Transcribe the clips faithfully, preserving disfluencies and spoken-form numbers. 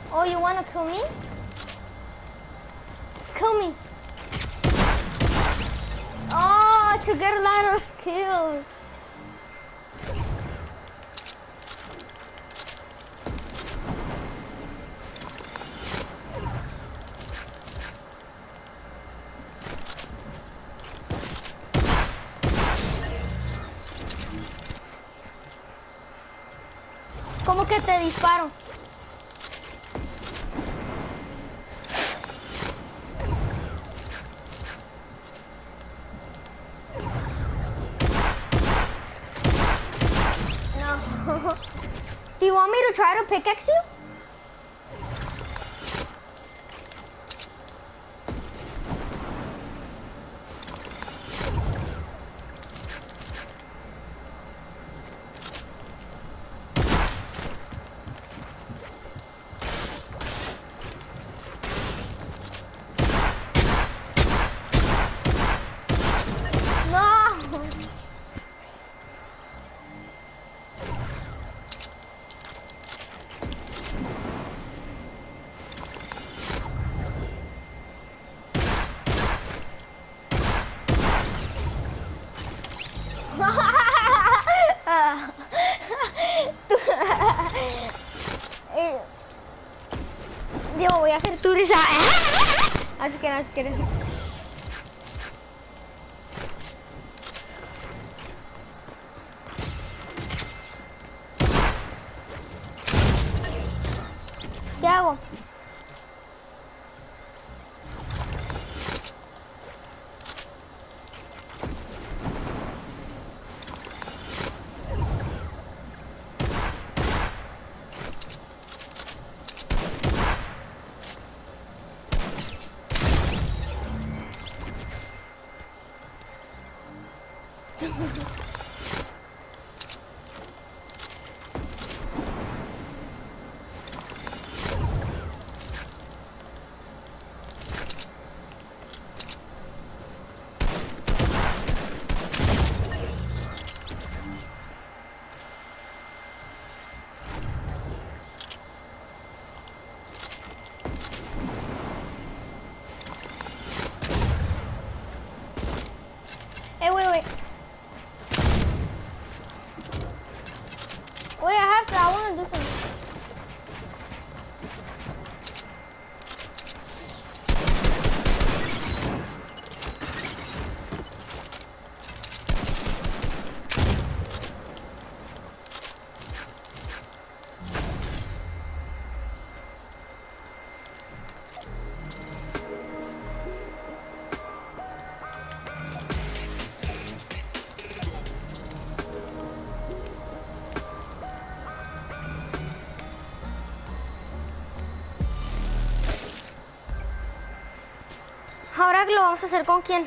Oh, you wanna kill me? Kill me. Oh, to get a lot of kills. ¿Cómo que te disparo? No. Do you want me to try to pickaxe you? Yo voy a hacer tu risa. Así que no quiero. ¿Qué hago? Hey, wait, wait. Wait, I have to, I want to do something. Ahora lo vamos a hacer con quién.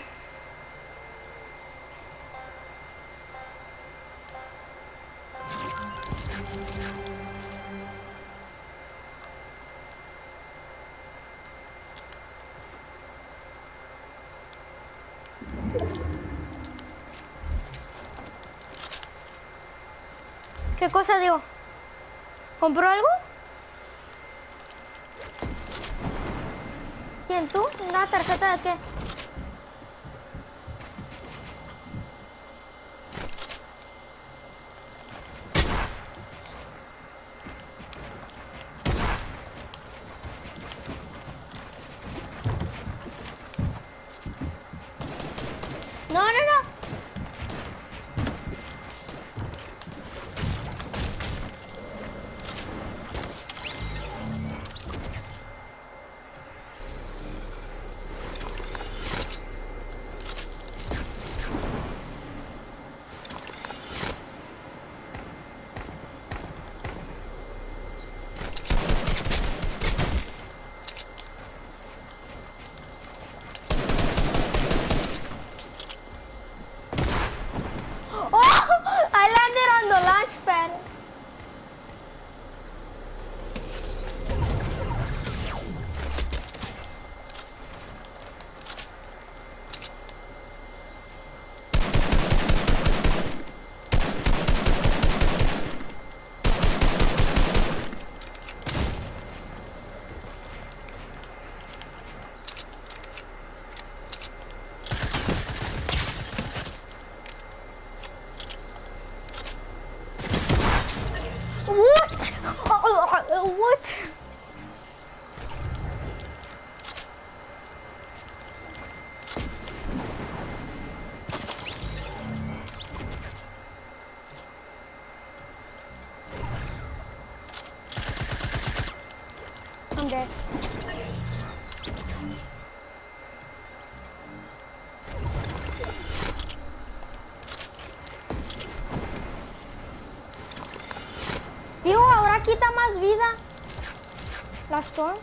¿Qué cosa digo? ¿Compró algo? ¿Quién, tú? ¿Una tarjeta de qué? No, no, no. I'm dead. Tío, ahora quita más vida. La Storm.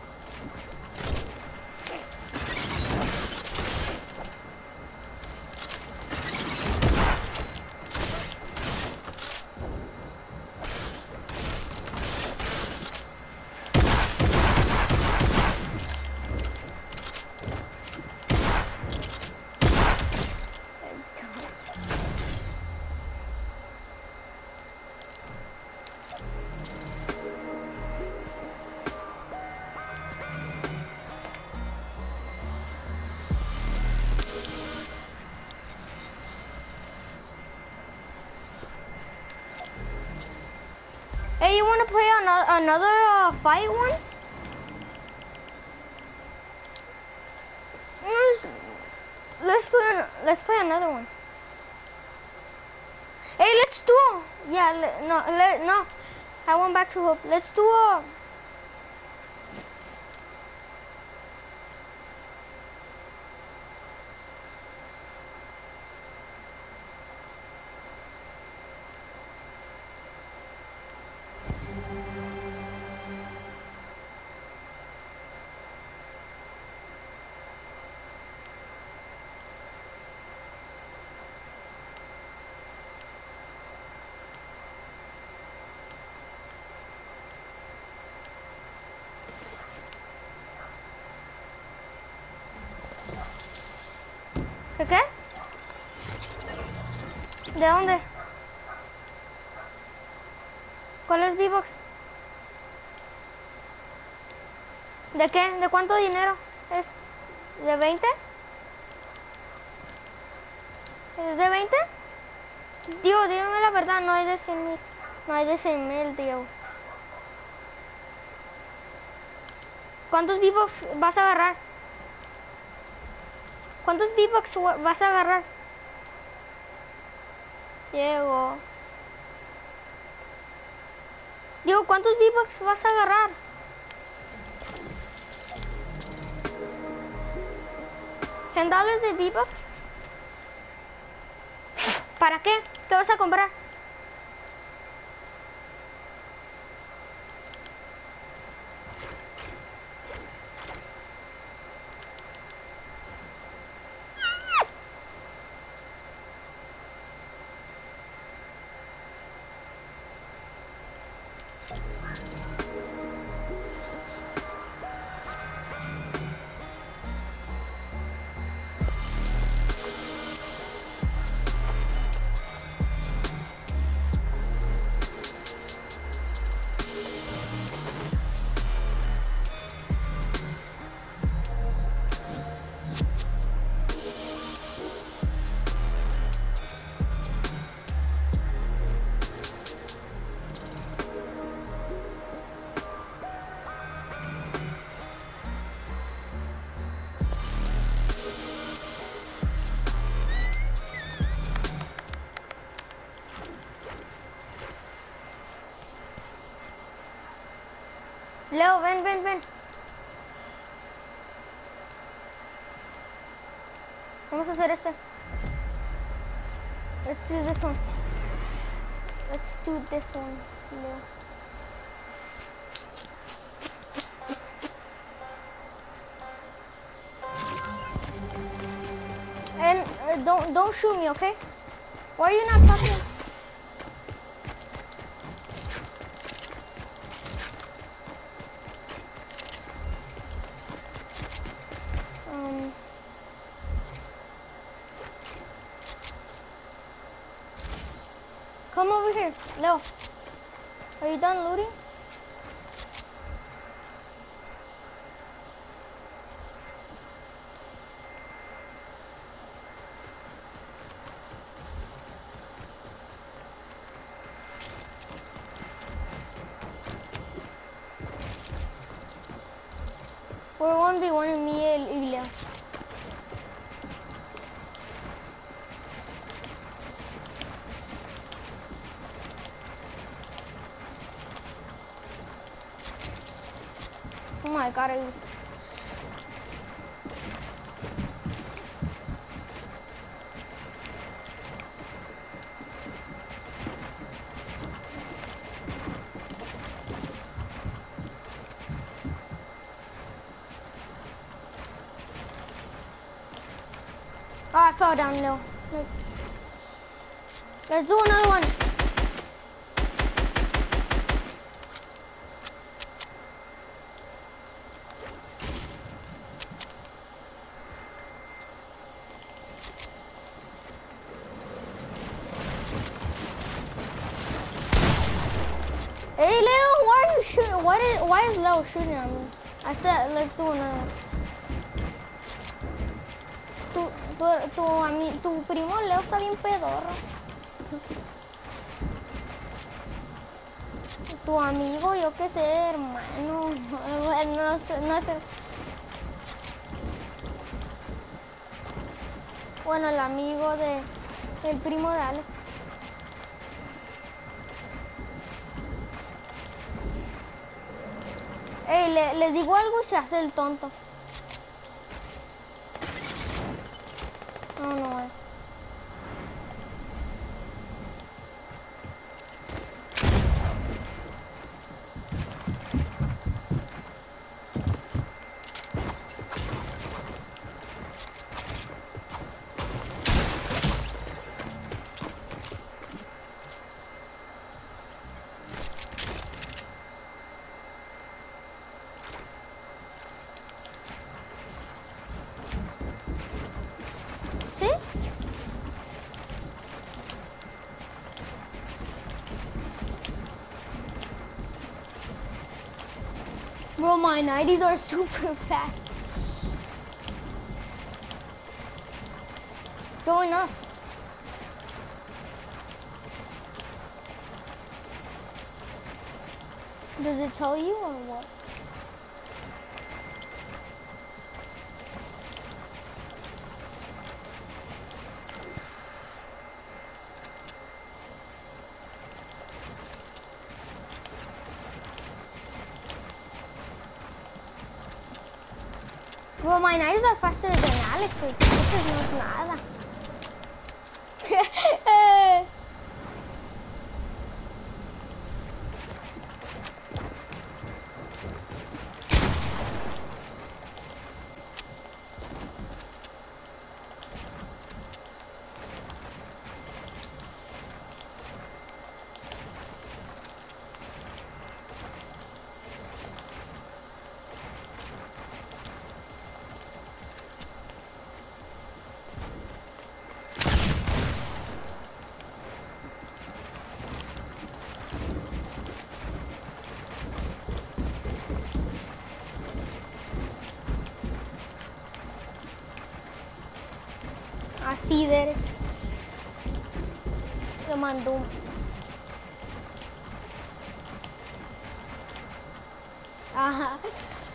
Hey, you want to play another, another uh, fight one? Let's, let's play. Let's play another one. Hey, let's do. Yeah, let, no, let, no. I went back to hope. Let's do a. ¿Qué qué? ¿De dónde? ¿Cuál es V-Box? ¿De qué? ¿De cuánto dinero? ¿Es de veinte? ¿Es de veinte? Tío, dígame la verdad, no hay de cien mil. No hay de cien mil, tío. ¿Cuántos V-Box vas a agarrar? ¿Cuántos V-Box vas a agarrar? Diego. Diego, ¿cuántos V-Box vas a agarrar? ¿cien dólares de V-Box? ¿Para qué? ¿Qué vas a comprar? Leo, ven, ven, ven. Vamos a hacer este. Let's do this one. Let's do this one, Leo. And uh, don't don't shoot me, okay? Why are you not talking? Um. Come over here, Leo. Are you done looting? We're one v one me y Leo. Oh my god, I was... Oh, I fell down low. Look. Let's do another one. Hey Leo, why are you shooting? Why is why is Leo shooting at me? I said let's do another one. Tu, tu, tu, ami, tu primo Leo está bien pedorro. Tu amigo, yo qué sé, hermano. Bueno, no sé, no sé. Bueno, el amigo de, el primo de Alex. Ey, le, les digo algo y se hace el tonto. No, no, eh. ¿Sí? Bro, my nineties are super fast. Join us. Does it tell you or what? Bro, my nineties are faster than Alex's. This is not nada. Así de... Le mandó un... Ajá.